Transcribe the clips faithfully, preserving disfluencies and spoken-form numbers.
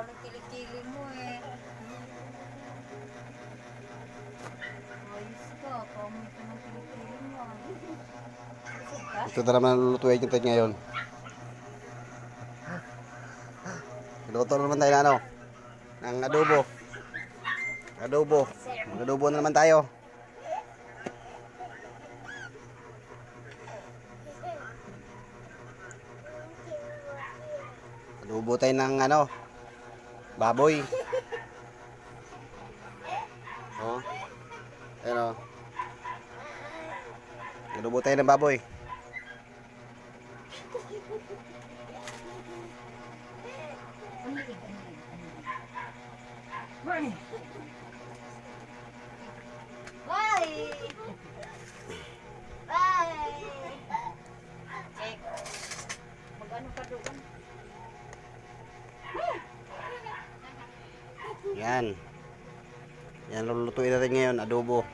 ikaw ng kilikili mo eh. Ayos ka, kamoy ka ng kilikili mo. Ito na naman lulutuin natin ngayon. Luto na naman tayo na ano? Ng adobo. Adobo. Mag-adobo na naman tayo. Adobo tayo ng ano? Baboy. Oh. Ayan o. Adobo tayo ng baboy. Bye! Bye! Bye! Check. Mag-ano ka doon? Yan. Yan lulutuin natin ngayon, adobo.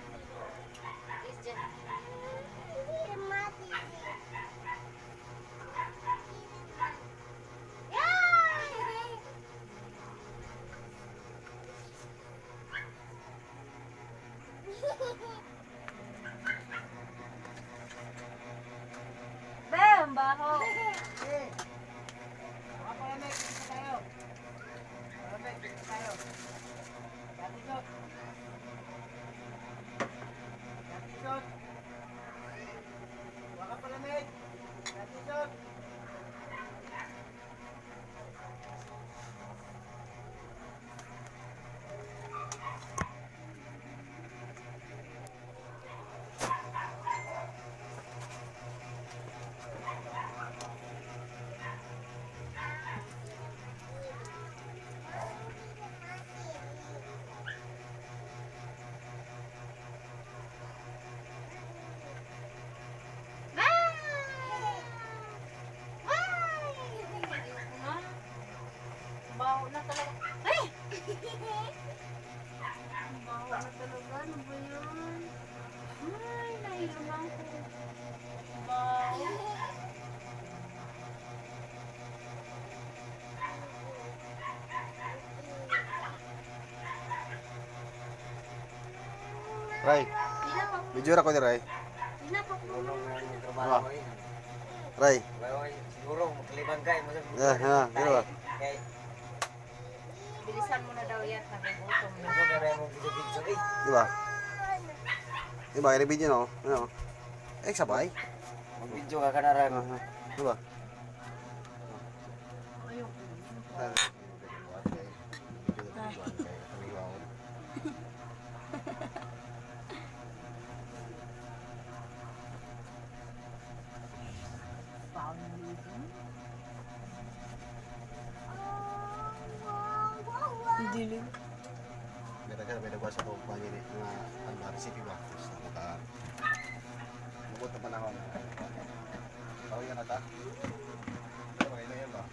Bam! Baho! Baho na talaga. Ay! Baho na talaga. Ano ba yun? Ay, nahilungan ko. Baho. Ray. Video ako ni Ray. Pinapak mo. Ano? Ray. Siguro maglibang kayo mo sa Ya, ha, dito ba? Bilisan mo na daw yan. Nagugutom na. Siguro na mo video eh. Di ba? Di ba? Kaya video no? Ano? Eh, sabay. Mag-video ka ka na rin. Aha. Di ba? Dilim. Beda ka, beda ba sa kong pangin eh, mga ano, recipe ba? Gusto ko ka, mabot na panahon. Tawag yan ata? Ano ba, ina yan ba?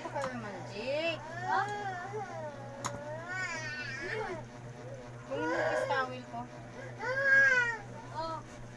pa kayo manjik. Ha? Kunin mo yung towel ko. Oh.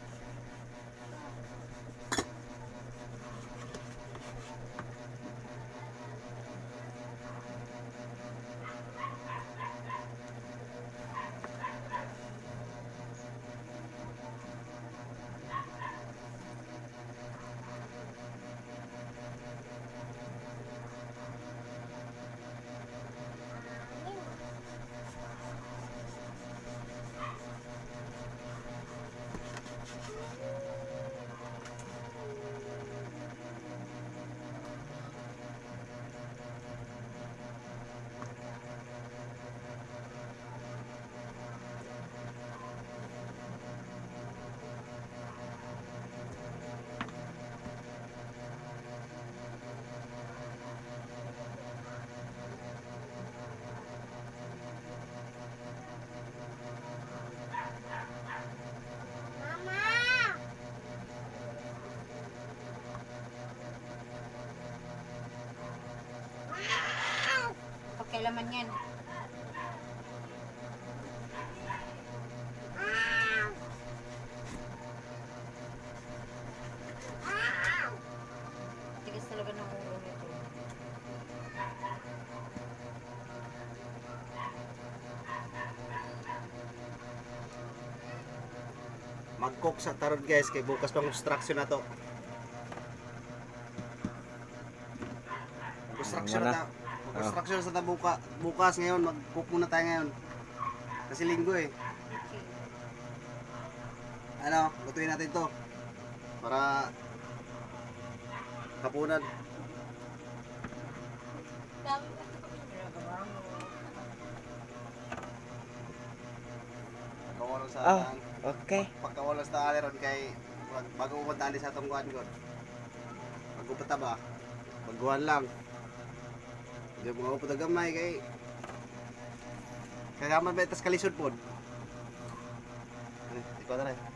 Pagkailaman yan. Tigas talaga ng ulo nito. Mag-cook sa tarot guys, kay bukas pang construction na to. Construction na ta. Construction sa ta buka, bukas ngayon, mag-cook muna tayo ngayon. Kasi linggo eh. Okay. Ano, lutuin natin to. Para kapunan. Dami pa ito kami ginagawa mo. Pagkawalo sa Ah, okay. pagkawalo sa aleron kay bago pumunta sa atong kuan ko. Magupata ba? Baguhan lang. Hindi mo ako gamay kay kagaman ba itas kalisod po. Ano, ikaw na rin.